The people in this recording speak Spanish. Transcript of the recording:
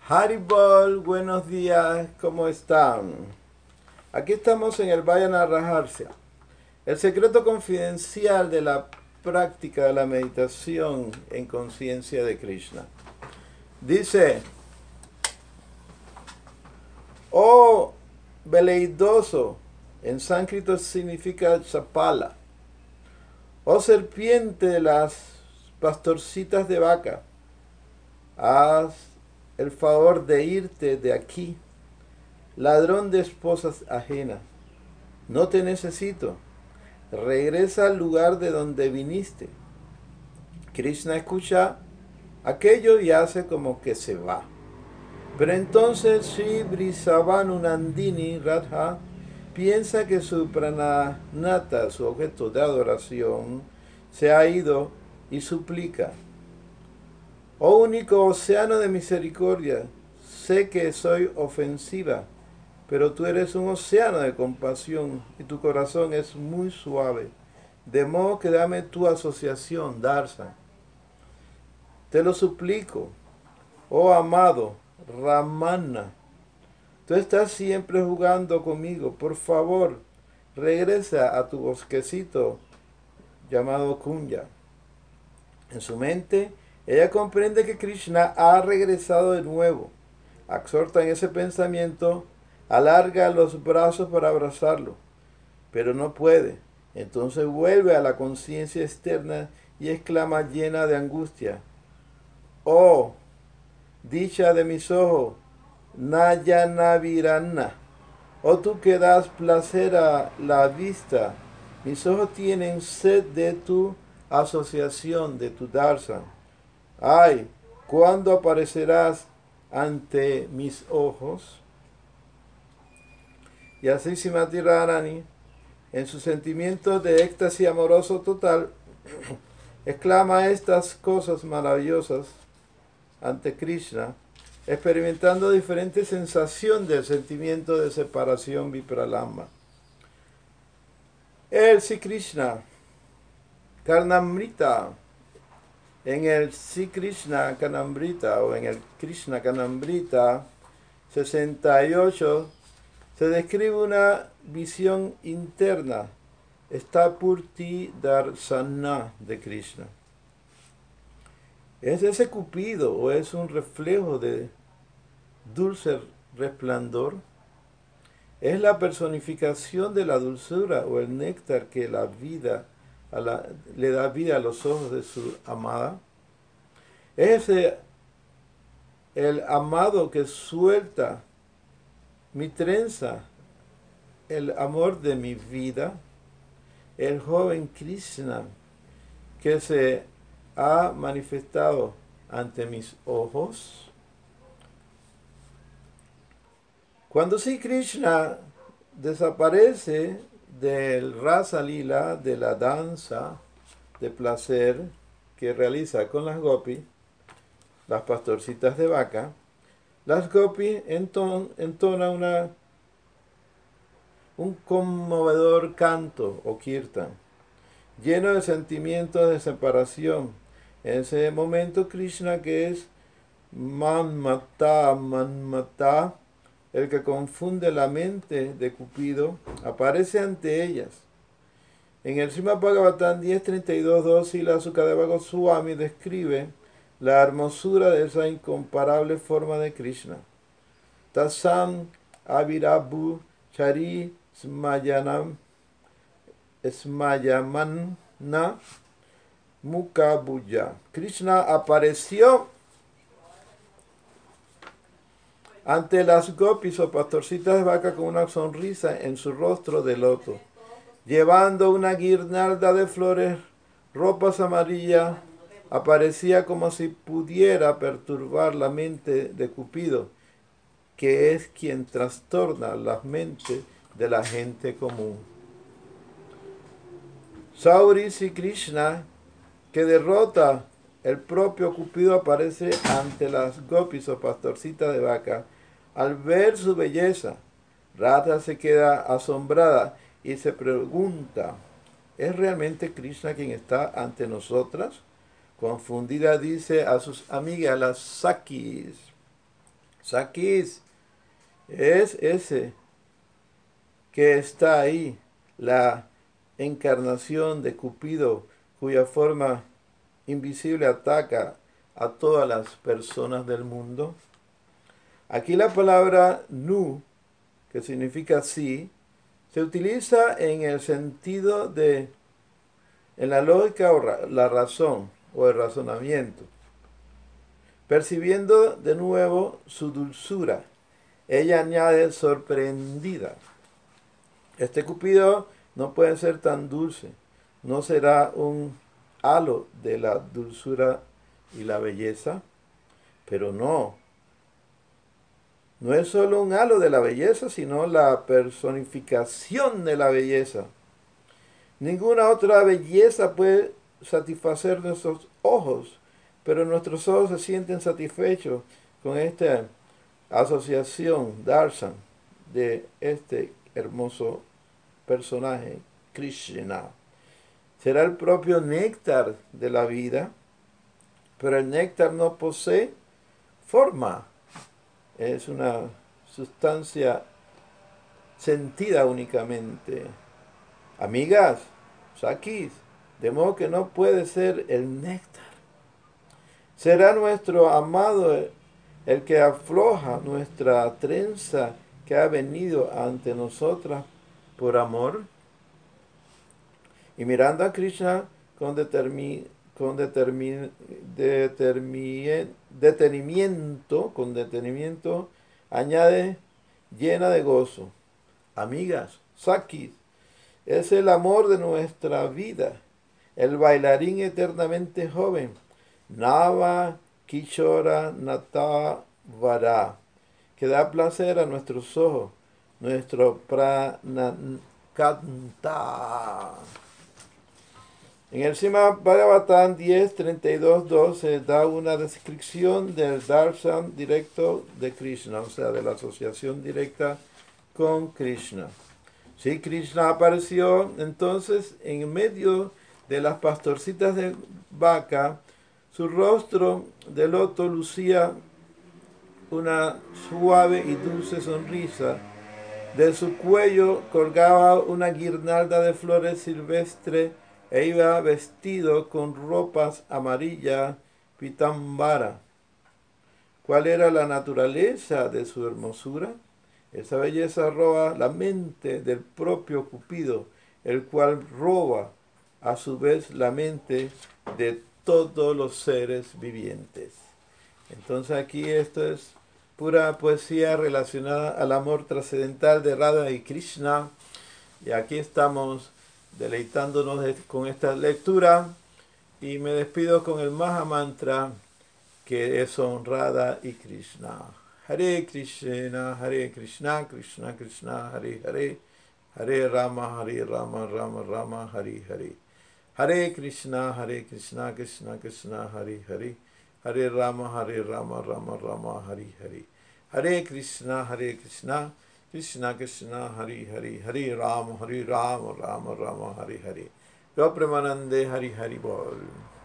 Haribol, buenos días, ¿cómo están? Aquí estamos en el Vayana Rajarsia, el secreto confidencial de la práctica de la meditación en conciencia de Krishna. Dice, oh veleidoso, en sánscrito significa chapala, oh serpiente de las pastorcitas de vaca, haz el favor de irte de aquí, ladrón de esposas ajenas. No te necesito. Regresa al lugar de donde viniste. Krishna escucha aquello y hace como que se va. Pero entonces Sri Brisavanunandini Radha piensa que su prananata, su objeto de adoración, se ha ido y suplica: oh único océano de misericordia, sé que soy ofensiva, pero tú eres un océano de compasión y tu corazón es muy suave. De modo que dame tu asociación, Darsa. Te lo suplico, oh amado Ramana. Tú estás siempre jugando conmigo. Por favor, regresa a tu bosquecito llamado Kunya. En su mente, ella comprende que Krishna ha regresado de nuevo. Absorta en ese pensamiento, alarga los brazos para abrazarlo, pero no puede. Entonces vuelve a la conciencia externa y exclama llena de angustia: oh, dicha de mis ojos, Nayanavirana, oh tú que das placer a la vista, mis ojos tienen sed de tu asociación, de tu darshan. Ay, ¿cuándo aparecerás ante mis ojos? Y así Srimati Radharani, en su sentimiento de éxtasis amoroso total, exclama estas cosas maravillosas ante Krishna, experimentando diferentes sensaciones del sentimiento de separación vipralamba. El Sri Krishna Karnamrita, en el Sri Krishna Karnamrita o en el Krishna Karnamrita 68, se describe una visión interna, Stapurti Darsana de Krishna. ¿Es ese Cupido o es un reflejo de dulce resplandor? ¿Es la personificación de la dulzura o el néctar que le da vida a los ojos de su amada? ¿Es el amado que suelta mi trenza, el amor de mi vida, el joven Krishna que se ha manifestado ante mis ojos? Cuando Sri Krishna desaparece del Rasa Lila, de la danza de placer que realiza con las gopis, las pastorcitas de vaca, las gopis entonan un conmovedor canto o kirtan, lleno de sentimientos de separación. En ese momento Krishna, que es Manmata, el que confunde la mente de Cupido, aparece ante ellas. En el Srimad Bhagavatam 10.32.2, Srila Sukadeva Goswami describe la hermosura de esa incomparable forma de Krishna. Tasam Avirabu Chari Smayamanna Mukabuya. Krishna apareció ante las gopis o pastorcitas de vaca con una sonrisa en su rostro de loto, llevando una guirnalda de flores, ropas amarillas. Aparecía como si pudiera perturbar la mente de Cupido, que es quien trastorna las mentes de la gente común. Sauri Sri Krishna, que derrota el propio Cupido, aparece ante las gopis o pastorcitas de vaca. Al ver su belleza, Radha se queda asombrada y se pregunta: ¿es realmente Krishna quien está ante nosotras? Confundida dice a sus amigas, las Sakis: Sakis es ese que está ahí, la encarnación de Cupido, cuya forma invisible ataca a todas las personas del mundo. Aquí la palabra nu, que significa sí, se utiliza en el sentido de, en la lógica o la razón o el razonamiento, percibiendo de nuevo su dulzura. Ella añade sorprendida. Este Cupido no puede ser tan dulce, no será un halo de la dulzura y la belleza, pero no es solo un halo de la belleza, sino la personificación de la belleza. Ninguna otra belleza puede satisfacer nuestros ojos, pero nuestros ojos se sienten satisfechos con esta asociación, darshan, de este hermoso personaje, Krishna. Será el propio néctar de la vida, pero el néctar no posee forma. Es una sustancia sentida únicamente. Amigas, Sakis, de modo que no puede ser el néctar. Será nuestro amado el que afloja nuestra trenza que ha venido ante nosotras por amor. Y mirando a Krishna con detenimiento, añade llena de gozo. Amigas, Sakis, es el amor de nuestra vida, el bailarín eternamente joven, Nava Kishora Natavara, que da placer a nuestros ojos, nuestro pranakanta. En el Srimad Bhagavatam 10.32.2 se da una descripción del darshan directo de Krishna, o sea, de la asociación directa con Krishna. Sí, Krishna apareció entonces en medio de las pastorcitas de vaca. Su rostro de loto lucía una suave y dulce sonrisa. De su cuello colgaba una guirnalda de flores silvestres e iba vestido con ropas amarillas pitambara. ¿Cuál era la naturaleza de su hermosura? Esa belleza roba la mente del propio Cupido, el cual roba a su vez la mente de todos los seres vivientes. Entonces aquí esto es pura poesía relacionada al amor trascendental de Radha y Krishna. Y aquí estamos deleitándonos con esta lectura. Y me despido con el Maha Mantra, que es Radha y Krishna. Hare Krishna, Krishna Krishna, Hare Hare, Hare Rama, Rama Rama, Hare Hare. Hare Krishna, Krishna Krishna, Hare Hare, Hare Rama, Rama Rama, Hare Hare. Hare Krishna, Krishna Krishna, Hare Hare, Hare Rama, Rama Rama, Hare Hare. Yo Premanande, Hari Hari Bol.